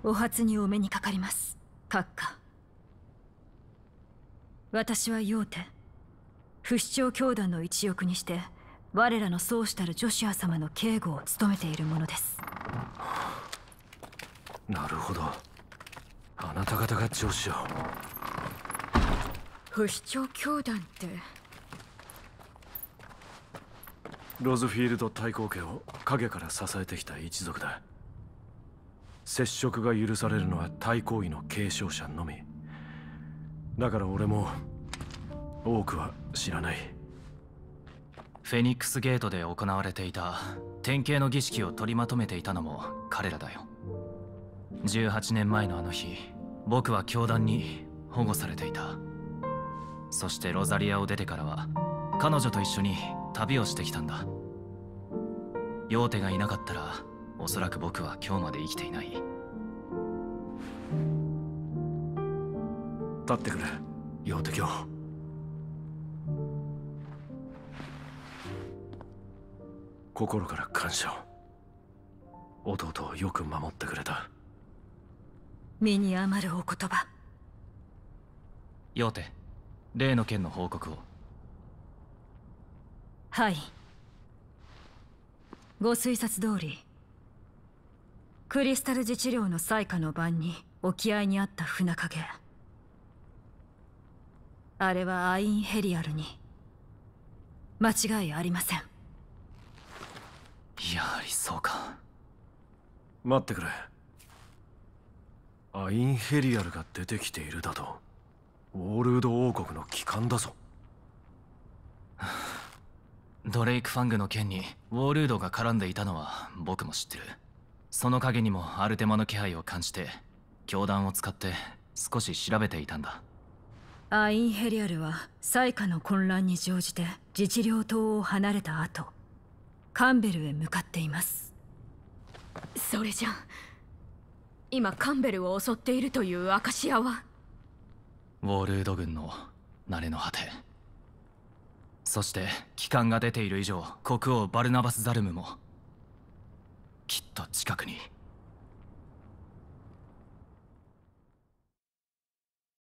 お初にお目にかかります、閣下。私はヨーテ、不死鳥教団の一翼にして我らの宗主たるジョシュア様の警護を務めているものです。 なるほど、あなた方がジョシュアを。 不死鳥教団って。 ロズフィールド太后家を陰から支えてきた一族だ。接触が許されるのは太后位の継承者のみ。だから俺も多くは知らない。 フェニックスゲートで行われていた典型の儀式を取りまとめていたのも彼らだよ。18年前のあの日、僕は教団に保護されていた。そしてロザリアを出てからは彼女と一緒に旅をしてきたんだ。ヨーテがいなかったらおそらく僕は今日まで生きていない。 立ってくれ、ヨーテ教。心から感謝を。弟をよく守ってくれた。 身に余るお言葉。 ヨーテ、例の件の報告を。 はい。ご推察通り、クリスタル自治領の災禍の晩に沖合にあった船影、あれはアインヘリアルに間違いありません。 やはりそうか。 待ってくれ。アインヘリアルが出てきているだと。ウォールード王国の旗艦だぞ。 ドレイク・ファングの件にウォールードが絡んでいたのは僕も知ってる。その陰にもアルテマの気配を感じて教団を使って少し調べていたんだ。 アインヘリアルは災禍の混乱に乗じて自治領島を離れた後、カンベルへ向かっています。 それじゃ今カンベルを襲っているというアカシアは。 ウォールード軍の慣れの果て。そして旗艦が出ている以上、国王バルナバス・ザルムもきっと近くに。